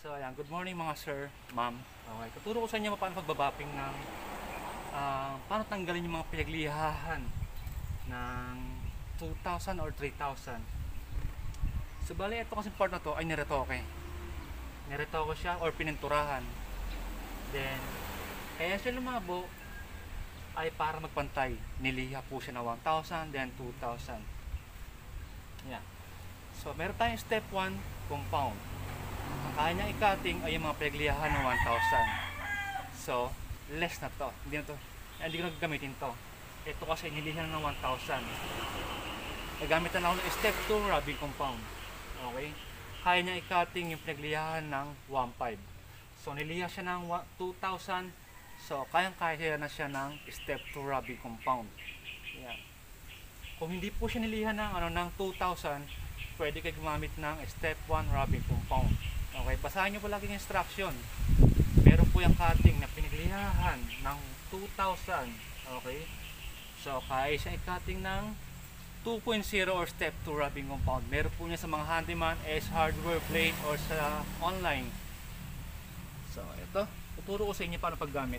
So ayan, good morning mga sir, ma'am. Okay, tuturo ko sa inyo paano pagbabapping ng paano tanggalin yung mga pinaglihahan ng 2,000 or 3,000. So bali, ito kasi part na to ay niretoke. Niretoke siya or pininturahan. Then, kaya siya lumabo ay para magpantay. Niliha po siya na 1,000, then 2,000. Yan. So meron tayong step 1, compound. Ang kaya niya i-cutting ay yung mga pinaglihahan ng 1,000. So, less na to. Hindi ko nagagamitin to. Ito kasi nilihan ng 1,000. Nagamit na ako ng step 2, rubbing compound. Okay? Kaya niya i-cutting yung pinaglihahan ng 1,500. So, niliha siya ng 2,000. So, kayang-kaya na siya ng step 2 rubbing compound. Yan. Kung hindi po siya nilihan ng 2,000, pwede kayo gumamit ng step 1 rubbing compound. Okay, basahin nyo po lagi yung instruction. Meron po yung cutting na pinaglihahan ng 2,000. Okay, so kaya siya i-cutting ng 2.0 or step 2 rubbing compound. Meron po niya sa mga handyman, S hardware plate or sa online. So ito, tuturo ko sa inyo paano paggamit.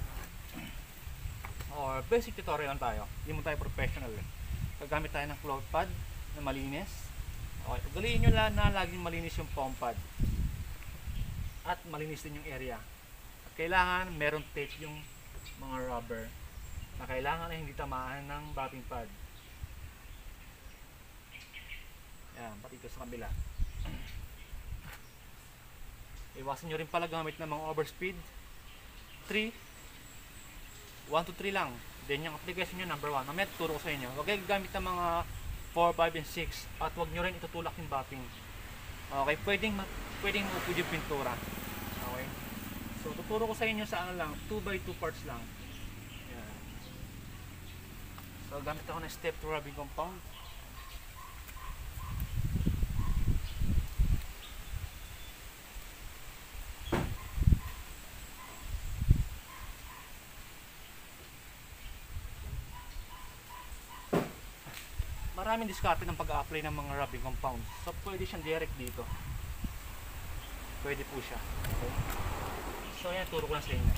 Or basic tutorial lang tayo. Hindi mo tayo professional. Paggamit tayo ng float pad na malinis. Okay, ugaliin nyo lang na laging malinis yung foam pad. At malinis din yung area. At kailangan meron tape yung mga rubber na kailangan ay hindi tamaan ng bapping pad. Yan, pati ito sa kabila. Iwasan nyo rin pala gamit ng mga overspeed. 1 to 3 lang. Then yung application nyo, number 1. Mamaya tuturo ko sa inyo. Huwag kayo gamit ng mga 4, 5, and 6. At huwag nyo rin itutulak yung bapping. Okay, pwedeng maupod yung pintura. Okay, so tuturo ko sa inyo sa ano lang, 2x2 parts lang. Yan. So gamit ako ng step 2 rubbing compound. Maraming diskarte ng pag-apply ng mga rubbing compound. So pwede siyang direct dito. Pwede po siya. Okay. So yan, turo ko lang sa inyo.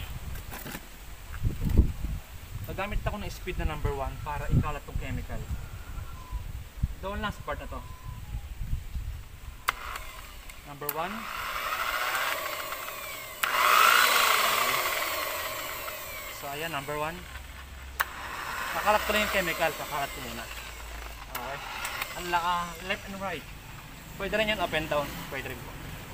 Nagamit ako ng speed na number 1 para ikalat tong chemical. Doon lang sa part na to. Number 1. So ayan, number 1. Kakalat ko lang yung chemical. Kakalat ko muna. Okay. Left and right. Pwede rin yan up and down. Pwede rin po.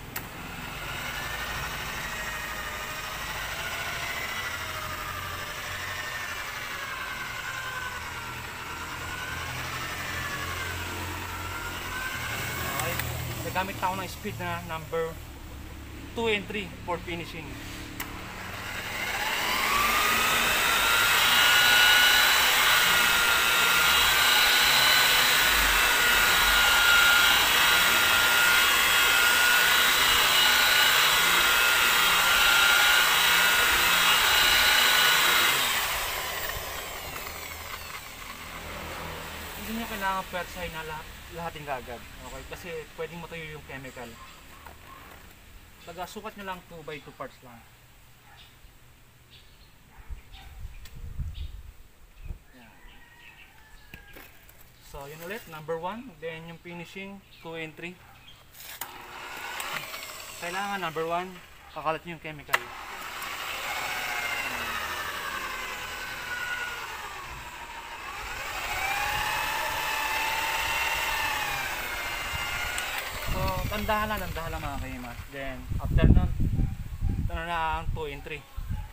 Okay. Nagamit ako ng speed na number 2 and 3 for finishing. Hindi nyo kailangan persahin na lahating agad. Okay? Kasi pwedeng matuyo yung chemical. Sukat nyo lang 2x2 parts lang. Yan. So yun ulit, number 1. Then yung finishing 2 and 3. Kailangan number 1, kakalat nyo yung chemical. Tandahan lang mga kaimas. Then, after nun, ito na lang 2 and 3.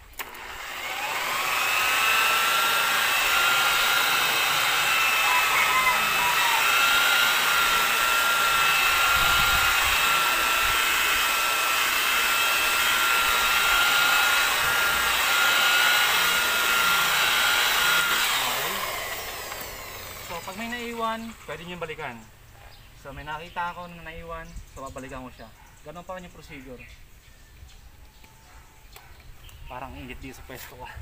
Okay. So, pag may naiwan, pwede nyo balikan. So may nakita ako na naiwan, so babalikan ko siya. Ganun pa rin yung procedure. Parang init dito sa pwesto ko.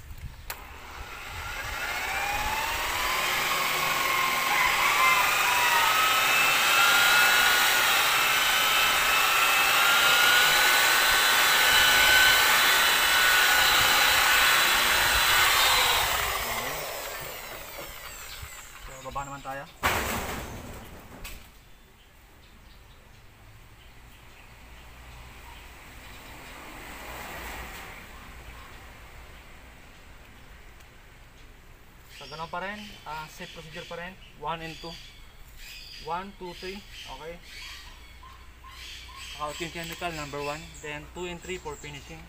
Ganun pa rin, same procedure pa rin, 1 and 2. 1, 2, 3, okay. Out yung chemical, number 1. Then 2 and 3 for finishing.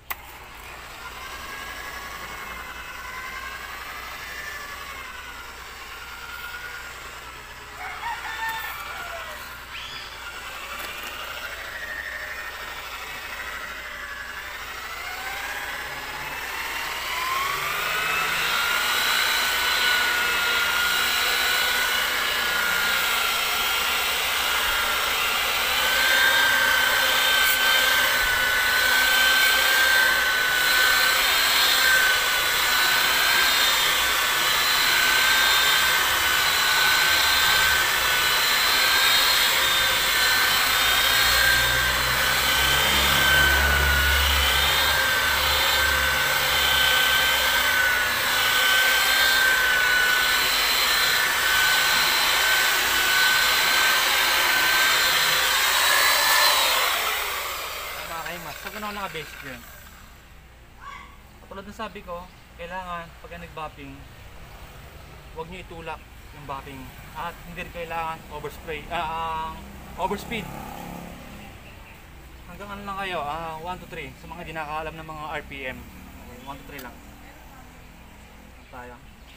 So ganun lang ang basic yun. Tulad ng sabi ko, kailangan pag nag-bopping, huwag nyo itulak yung bopping at hindi rin kailangan overspeed. Hanggang ano lang kayo, 1 to 3 sa mga di nakakaalam ng mga RPM. Okay, 1 to 3 lang. Tayo.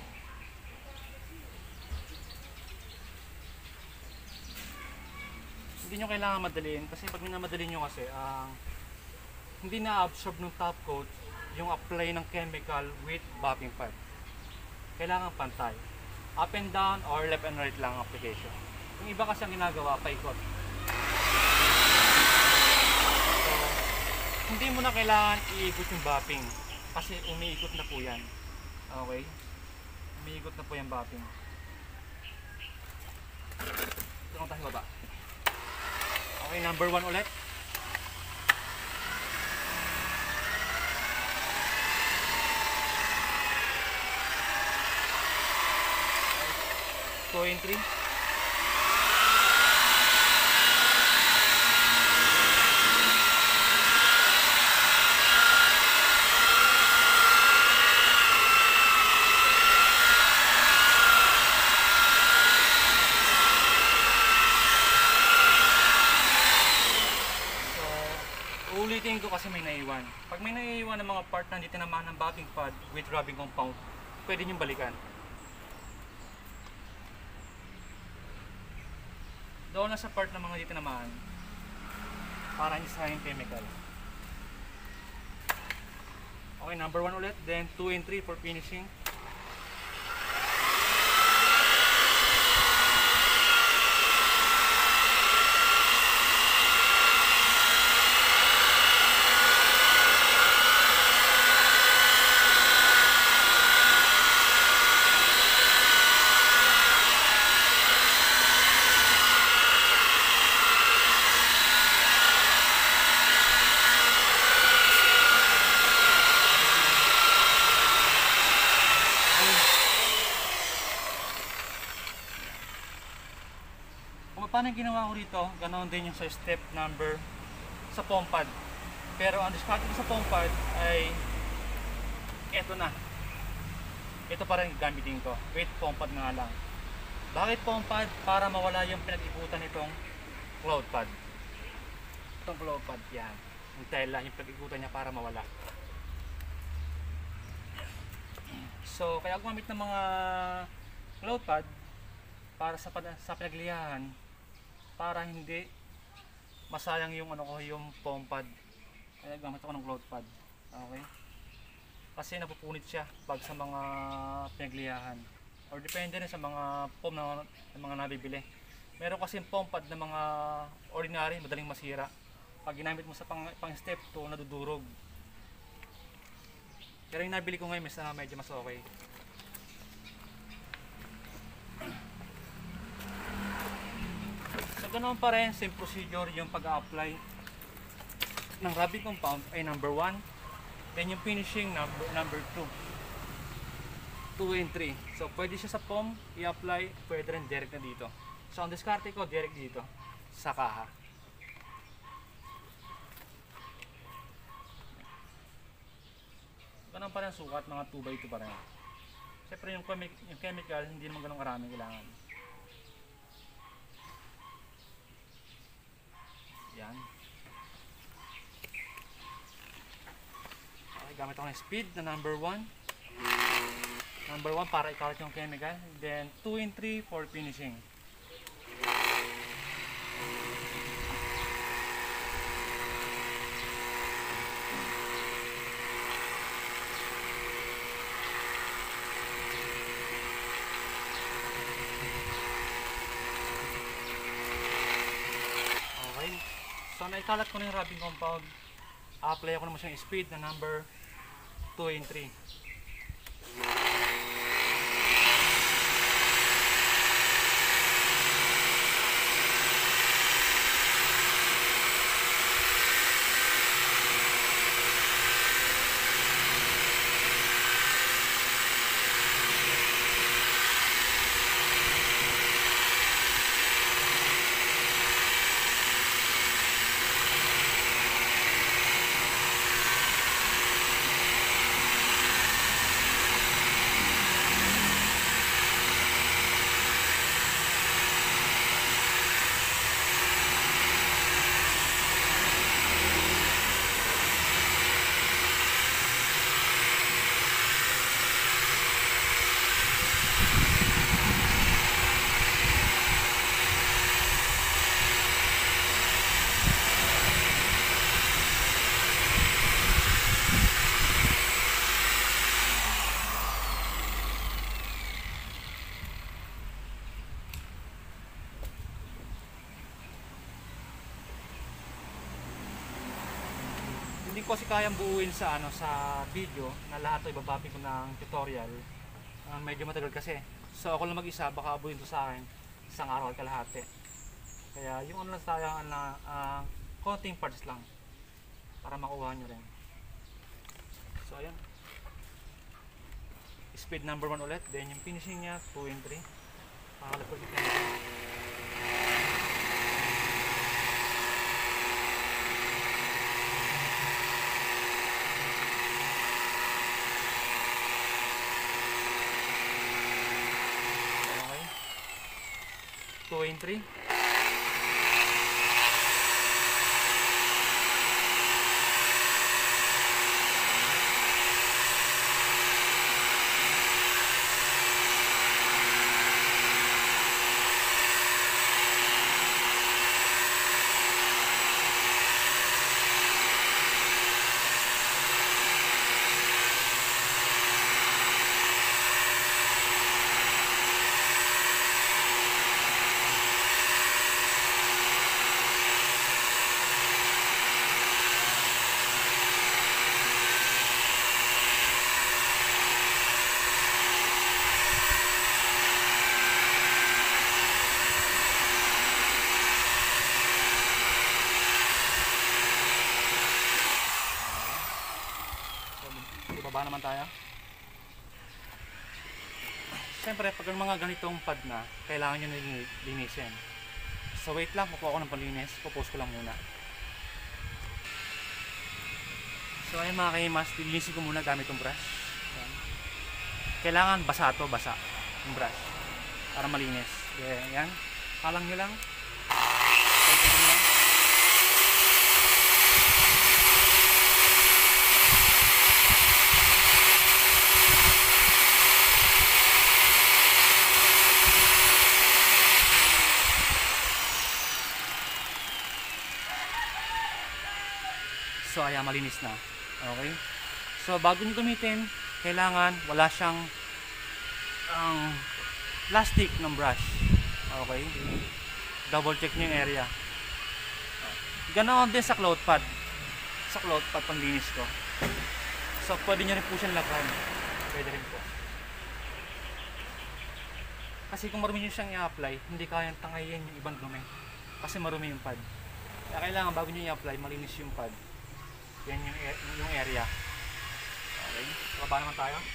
Hindi nyo kailangan madaliin kasi pag minamadali nyo kasi hindi na-absorb ng top coat yung apply ng chemical with bopping pad. Kailangan pantay. Up and down or left and right lang application. Yung iba kasi ang ginagawa, paikot. So, hindi mo na kailangan iikot yung bopping kasi umiikot na po yan. Okay? Umiikot na po yung bopping. Ito lang tayo baba. Okay, number 1 ulit. So, entry. Ulitin ko kasi may naiwan. Pag may naiwan ng mga part na hindi tinamaan ng bopping pad with rubbing compound, pwede nyo balikan. Doon na sa part ng mga hindi tinamaan para isa yung chemical. Okay, number 1 ulit, then 2 and 3 for finishing. Paano yung ginawa ko rito, ganoon din yung sa step number sa foam pad. Pero ang discard ko sa foam pad ay eto na. Ito pa rin gamitin ko. Wait, foam pad nga lang. Bakit foam pad? Para mawala yung pinag-ikutan nitong cloud pad. Itong cloud pad yan. Yung tela, yung pinag-ikutan niya para mawala. So, kaya gumamit ng mga cloud pad para sa pinaglihahan para hindi masayang yung yung foam pad. Kaya gamit ako ng cloud pad. Okay? Kasi napupunit siya pag sa mga pinaglihahan. Or depende rin sa mga foam na mga nabibili. Meron kasi foam pad na mga ordinary, madaling masira. Pag ginamit mo sa pang step 2, nadudurog. Pero yung nabili ko ngayon, medyo mas okay. So ganoon pa rin, same procedure yung pag-apply ng rubbing compound ay number 1. Then yung finishing number 2. 2 and 3. So pwede siya sa foam i-apply, pwede rin direct na dito. So ang diskarte ko direct dito sa kaha. Ganun pa rin sukat, mga 2x2 pa rin. Siyempre yung chemical, hindi naman ganun karami kailangan. Yan. Okay, gamit ako ng speed na number 1. Number 1 para ikalat yung chemical. Then 2 and 3 for finishing. Okay. So naikalat ko na yung rubbing compound. Apply ako naman siyang speed na number 2 and 3. Hindi ko kasi kayang buuin sa sa video na lahat ay ibababi ko ng tutorial. Medyo matagal kasi. So ako lang mag-isa, baka abuin to sa akin isang araw at kalahati. Kaya yung lang tayo na konting parts lang para makuha nyo rin. So ayan. Speed number 1 ulit, then yung finishing niya 2 and 3. Pakalapag ito. Okay. 2 and 3. Baba naman tayo. Siyempre, pag ang mga ganitong pad na, kailangan nyo na linisin. So wait lang, kukuha ko ng panlinis. Pupost ko lang muna. So ayun mga kaimas, linisin ko muna gamit yung brush. Ayan. Kailangan basa to, basa yung brush para malinis. Ayan, kalang nyo lang. So ayan, malinis na. Okay. So bago nyo gamitin, kailangan wala siyang plastic ng brush. Okay. Double check nyo yung area. Ganoon din sa cloth pad. Sa cloth pad panglinis ko. So pwede nyo rin po siyang laban. Pwede rin po. Kasi kung marumi nyo siyang i-apply, hindi kayang tangayin yung ibang dumi. Kasi marumi yung pad. Kaya kailangan bago nyo i-apply, malinis yung pad. Yan yung area. Okay, baba naman tayo.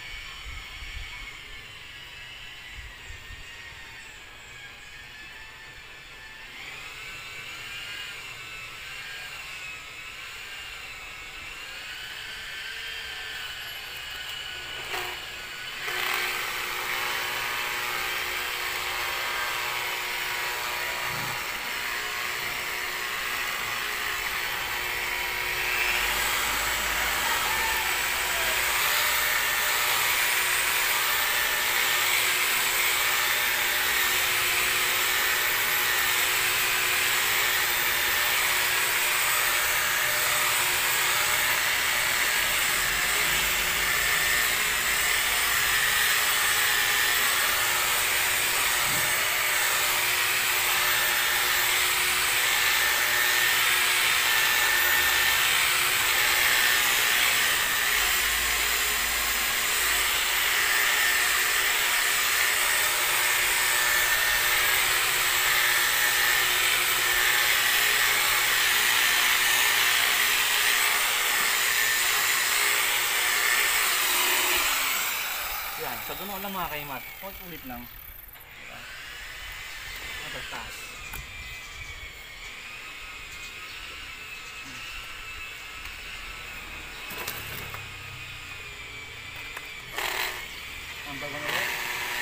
So ganoon lang mga kaimat. Ulit lang. Diba? Taas. Ang bago na ulit.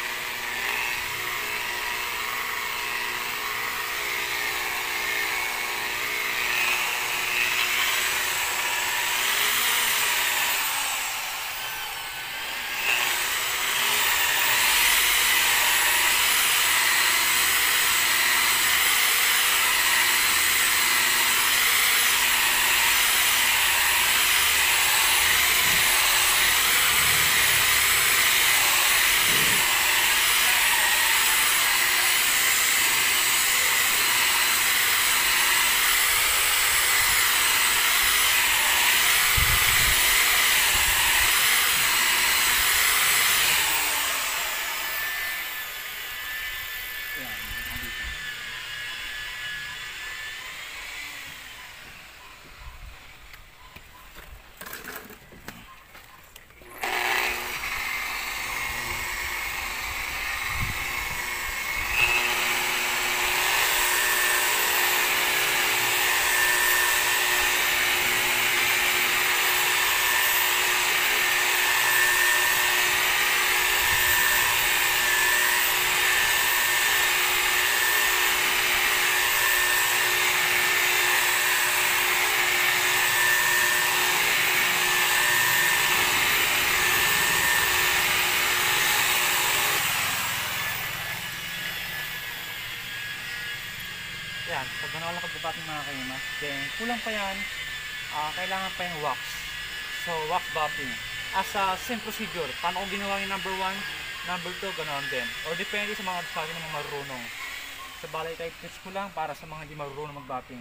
Yan, pag ganawa lang pagbabating mga kaimat, then kulang pa yan, kailangan pa yung wax. So, wax bapping. As a same procedure, paano kung ginawa yung number 1, number 2, ganoon din. Or depende sa mga diskarte ng mga marunong. Sa balay type tips ko lang para sa mga hindi marunong magbapping.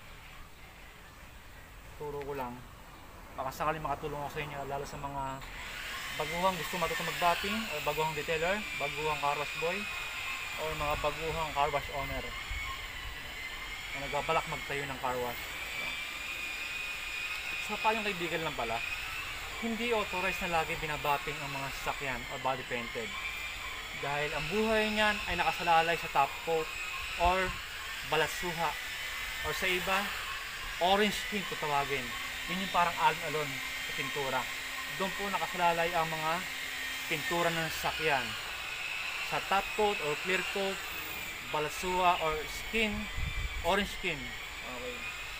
Turo ko lang. Baka sakali makatulong ako sa inyo, lalo sa mga baguhang gusto matuto magbapping, o baguhang detailer, baguhang car wash boy, o mga baguhang car wash owner na nagbabalak magtayo ng car wash. So pa yung kaibigan lang pala, hindi authorized na lagi binabapping ang mga sasakyan o body painted. Dahil ang buhay niyan ay nakasalalay sa top coat or balatsuha. Or sa iba, orange skin kung tawagin. Yun yung parang alon-alon sa pintura. Doon po nakasalalay ang mga pintura ng sasakyan. Sa top coat or clear coat, balatsuha or skin, orange skin. Okay.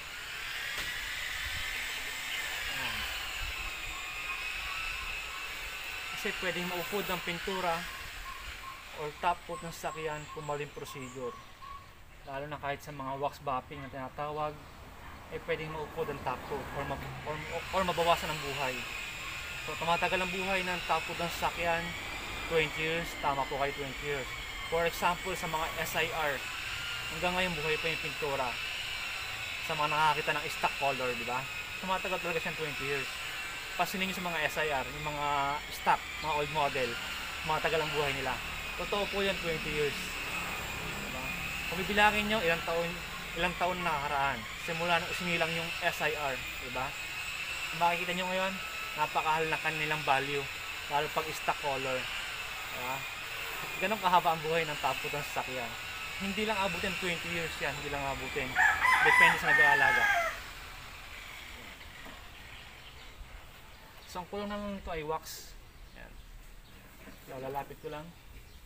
Kasi pwedeng maupod ang pintura or top coat ng sasakyan kung maling procedure. Lalo na kahit sa mga wax bapping na tinatawag, pwedeng maupod ang top coat or mabawasan ang buhay. So tumatagal ang buhay ng top coat ng sasakyan, 20 years, tama po kayo 20 years. For example, sa mga SIR, hanggang ngayon buhay pa yung pintura. Sa mga nakakita ng stock color, di ba? Tumatagal talaga siyang 20 years. Pasinin nyo sa mga SIR, yung mga stock, mga old model, tumatagal ang buhay nila. Totoo po yan, 20 years. Diba? Kung bibilangin nyo, ilang taon na nakakaraan. Simula nung isinilang yung SIR, di ba? Makikita nyo ngayon, napakahal na kanilang value, lalo pag stock color. Diba? Ganun kahaba ang buhay ng top coat ng sasakyan. Hindi lang abutin 20 years yan, hindi lang abutin. Depende sa nag-aalaga. So ang kulang naman nito ay wax. Yan. So, lalapit ko lang.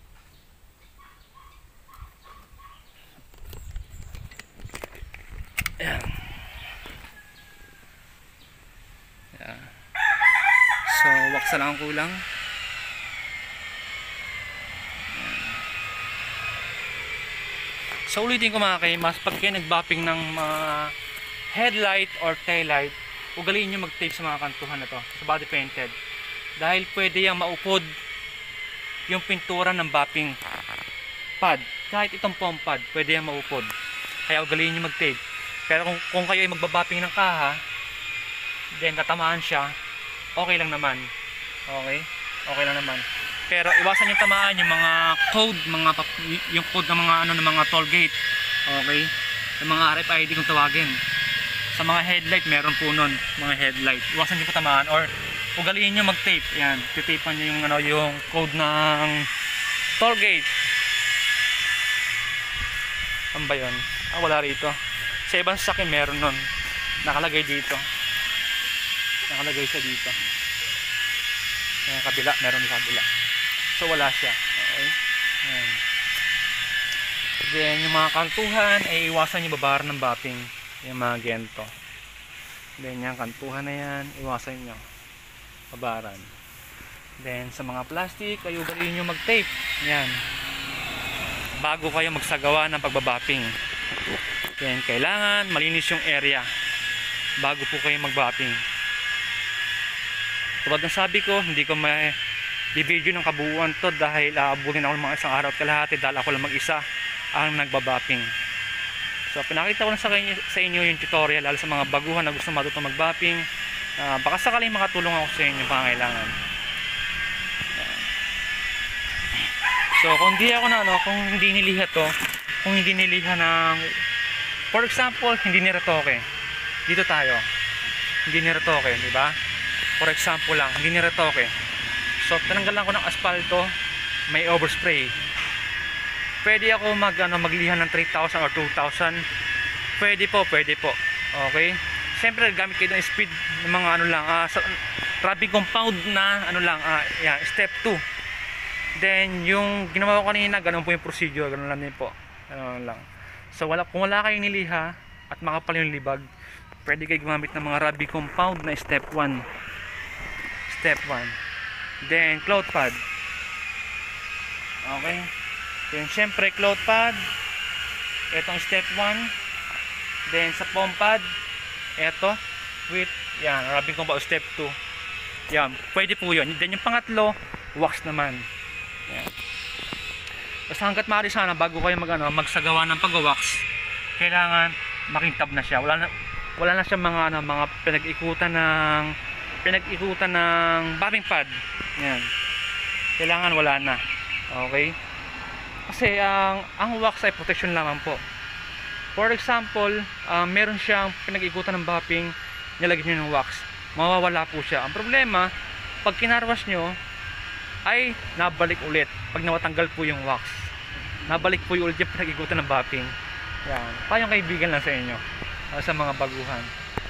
Ayan. Ayan. So wax na lang ang kulang. So ulitin ko mga kaimas, pag kayo nagbapping ng mga headlight or taillight, ugaliin nyo mag-tape sa mga kantuhan na to, sa body painted. Dahil pwede yung maupod yung pintura ng bapping pad. Kahit itong foam pad, pwede yung maupod. Kaya ugaliin nyo mag-tape. Pero kung kayo ay magbabapping ng kaha, then katamaan siya, okay lang naman. Okay? Okay lang naman. Pero iwasan yung tamaan yung mga code, yung code ng mga ng mga toll gate. Okay? Yung mga RFID kung tawagin. Sa mga headlight meron po nun, mga headlight. Iwasan niyo po tamaan or ugaliin nyo mag-tape. Yan, titipan nyo yung, yung code ng toll gate. Ano ba yun? Wala rito. Sa ibang sasakyan meron nun. Nakalagay dito. Nakalagay siya dito. Yung kabila, meron sa kabila. So wala siya. Okay? Ayan. Then yung mga kantuhan ay iwasan nyo babar ng bapping. Yung mga gento. Then yung kantuhan na yan, iwasan nyo babaran. Then sa mga plastic, kayo ugaliin nyo mag-tape. Yan. Bago kayo magsagawa ng pagbabapping. Yan, kailangan malinis yung area bago po kayo magbapping. Tulad ng sabi ko, hindi ko may i-video ng kabuuan to dahil aabutin ako ng mga isang araw at kalahati dahil ako lang mag-isa ang nagbabapping. So pinakita ko lang sa inyo yung tutorial lalo sa mga baguhan na gusto matuto magbapping. Baka sakaling makatulong ako sa inyo pangangailangan. So kung hindi niliha to, kung hindi niliha ng, for example, hindi niretoke. Dito tayo. Hindi niretoke, di ba? For example lang, hindi niretoke. So tinanggalan ko ng asfalto, may overspray. Pwede ako magliha ng 3,000 or 2,000. Pwede po. Okay? Siyempre gamit kayo ng speed ng mga rubbing compound na yan, step 2. Then yung ginawa ko kanina, ganun po yung procedure, ganun lang din po. Ganun lang. So kung wala kayong niliha at makapal yung libag, pwede kayo gumamit ng mga rubbing compound na step 1. Step 1. Then cloth pad. Okay? Then syempre cloth pad. Etong step 1. Then sa foam pad, eto with yan, rubbing compound step 2. Yan, pwede po yun. Then yung pangatlo, wax naman. Yan. Basta hanggat maaari sana bago kayo magsagawa ng pag-wax, kailangan makintab na siya. Wala na siya mga pinag-ikutan ng bapping pad. Yan. Kailangan wala na. Okay? Kasi ang wax ay protection lamang po. For example, meron siyang pinag-ikutan ng bapping, nilagyan nyo ng wax, mawawala po siya. Ang problema, pag kinarwash nyo, ay nabalik ulit. Pag nawatanggal po yung wax, nabalik po yung ulit yung pinag-ikutan ng bapping. Yan. Payong kaibigan lang sa inyo, sa mga baguhan.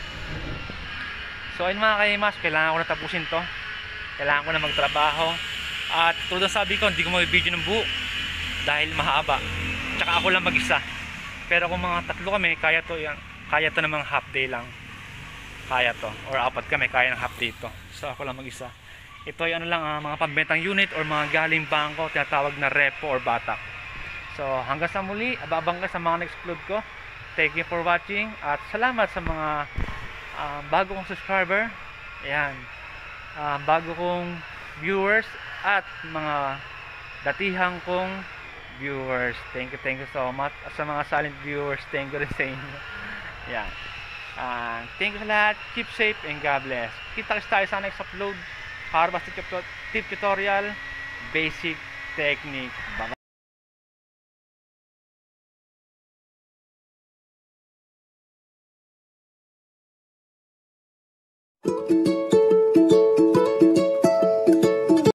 So ayun mga kaimas, kailangan ko na tapusin to. Kailangan ko na magtrabaho. At tulad ng sabi ko, hindi ko mag-video ng buo dahil mahaba. Tsaka ako lang mag-isa. Pero kung mga tatlo kami, kaya to yan. Kaya to namang half day lang. Kaya to. Or apat kami, kaya ng half day to. So ako lang mag-isa. Ito ay mga pambentang unit or mga galing bangko, tinatawag na repo or batak. So hanggang sa muli, ababang ka sa mga next upload ko. Thank you for watching. At salamat sa mga bago kong subscriber. Ayan. Bago kong viewers at mga datihang kong viewers. Thank you so much. At sa mga silent viewers, thank you rin sa inyo. Yan. Thank you sa lahat. Keep safe and God bless. Kita-kits tayo sa next upload. Harvest tip tutorial, basic technique. Bye.